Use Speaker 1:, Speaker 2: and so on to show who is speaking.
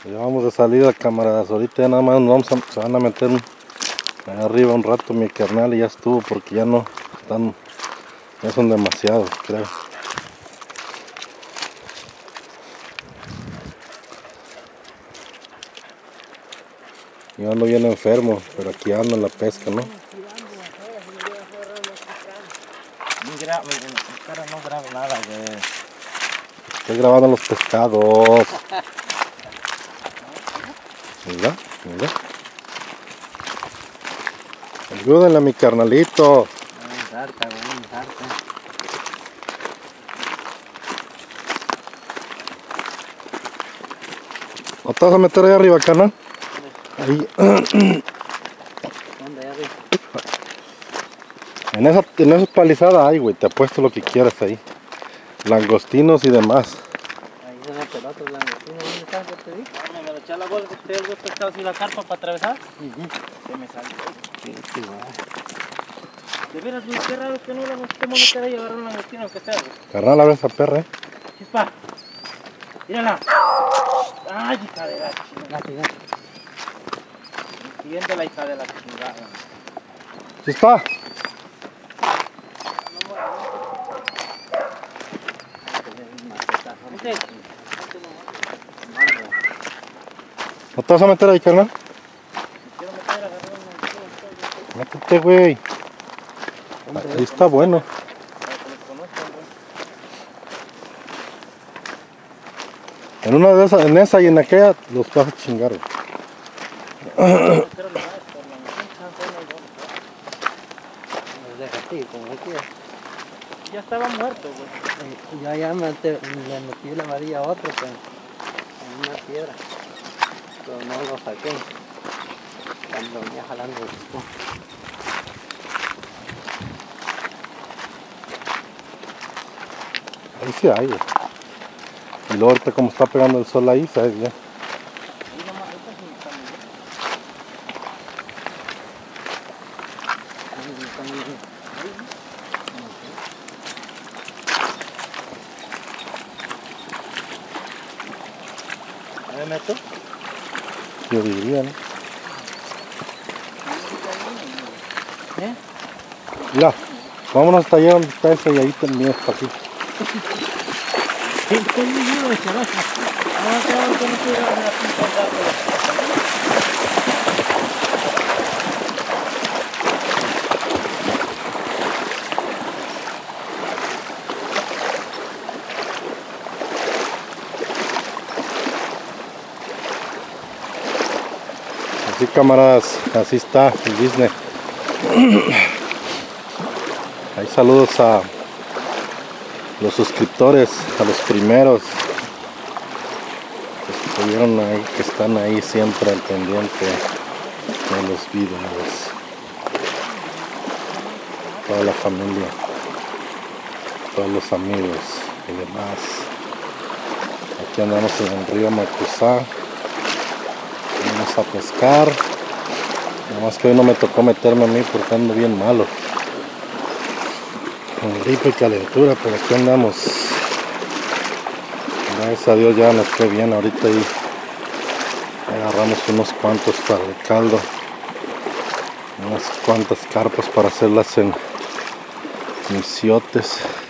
Speaker 1: Ya vamos de salida, camaradas. Ahorita ya nada más se van a meter allá arriba un rato mi carnal y ya estuvo, porque ya no están, ya son demasiados, creo. Yo ando bien enfermo, pero aquí ando en la pesca, ¿no?
Speaker 2: Mi cara no graba nada, güey.
Speaker 1: Estoy grabando los pescados. Mira, mira. Ayúdenle a mi carnalito. ¿No te vas a meter ahí arriba, carnal? Ahí.
Speaker 2: ¿Dónde arriba?
Speaker 1: En esa palizada hay, güey. Te apuesto lo que quieras ahí. Langostinos y demás.
Speaker 2: Ahí son las pelotas langostinos. ¿Dónde están? ¿Qué te di? Me lo eché a la bola que te dio pescados y la carpa para atravesar. Se me salió. De veras, güey, qué raro que no la nos meter ahí y agarrar un langostino aunque sea, güey.
Speaker 1: Carnal, a ver esa perra,
Speaker 2: Chispa. Mírala. Ay, hija de la chingada. Siguiendo la hija de la chingada.
Speaker 1: Chispa. ¿No te vas a meter ahí, carnal? Métete, güey. Ahí está bueno. En una de esas, en esa y en aquella, los vas a chingar, güey.
Speaker 2: Ya estaba muerto, güey. Ya le metí la varilla a otro, pues, en una piedra. Pero no lo saqué. Cuando venía jalando el espuma.
Speaker 1: Ahí sí hay, güey. Y luego ahorita como está pegando el sol ahí, sabes ya.
Speaker 2: ¿Me meto?
Speaker 1: Yo diría, ¿no? Mira, vámonos hasta allá donde está ese y ahí también está aquí.
Speaker 2: Sí, estoy muy vivo de chavaza. No, claro que no quiero la pinta.
Speaker 1: Así, camaradas, así está el business. Hay saludos a los suscriptores, a los primeros que estuvieron ahí, que están ahí siempre al pendiente de los videos. Toda la familia, todos los amigos y demás. Aquí andamos en el río Macusá. Vamos a pescar. Nada más que hoy no me tocó meterme a mí porque ando bien malo. Con gripe y calentura, pero aquí andamos. Gracias a Dios ya nos fue bien. Ahorita ahí agarramos unos cuantos para el caldo. Unas cuantas carpas para hacerlas en misiotes.